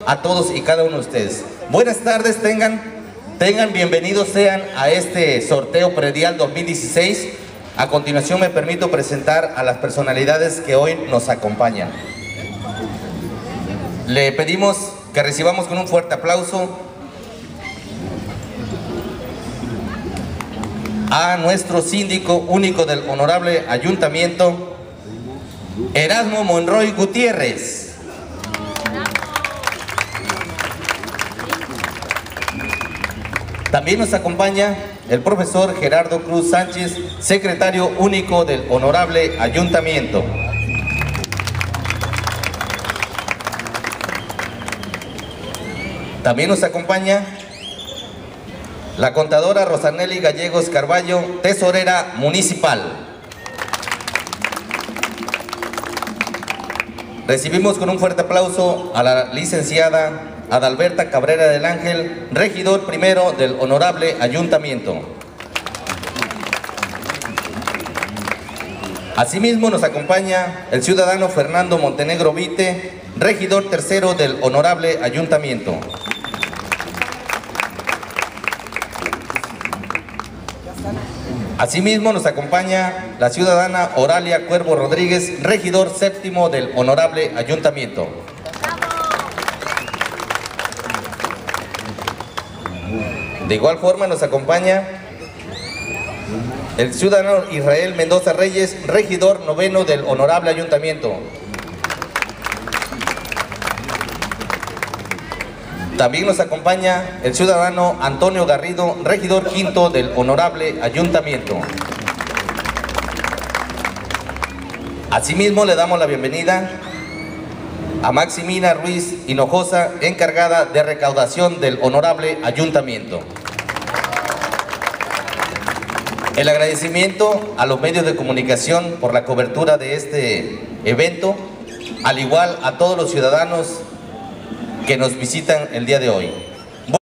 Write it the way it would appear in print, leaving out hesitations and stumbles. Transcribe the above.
A todos y cada uno de ustedes. Buenas tardes, tengan bienvenidos sean a este sorteo predial 2016. A continuación me permito presentar a las personalidades que hoy nos acompañan. Le pedimos que recibamos con un fuerte aplauso a nuestro síndico único del Honorable Ayuntamiento, Erasmo Monroy Gutiérrez. También nos acompaña el profesor Gerardo Cruz Sánchez, secretario único del Honorable Ayuntamiento. También nos acompaña la contadora Rosanelli Gallegos Carballo, tesorera municipal. Recibimos con un fuerte aplauso a la licenciada Adalberta Cabrera del Ángel, regidor primero del Honorable Ayuntamiento. Asimismo nos acompaña el ciudadano Fernando Montenegro Vite, regidor tercero del Honorable Ayuntamiento. Asimismo nos acompaña la ciudadana Oralia Cuervo Rodríguez, regidor séptimo del Honorable Ayuntamiento. De igual forma nos acompaña el ciudadano Israel Mendoza Reyes, regidor noveno del Honorable Ayuntamiento. También nos acompaña el ciudadano Antonio Garrido, regidor quinto del Honorable Ayuntamiento. Asimismo le damos la bienvenida a Maximina Ruiz Hinojosa, encargada de recaudación del Honorable Ayuntamiento. El agradecimiento a los medios de comunicación por la cobertura de este evento, al igual a todos los ciudadanos que nos visitan el día de hoy.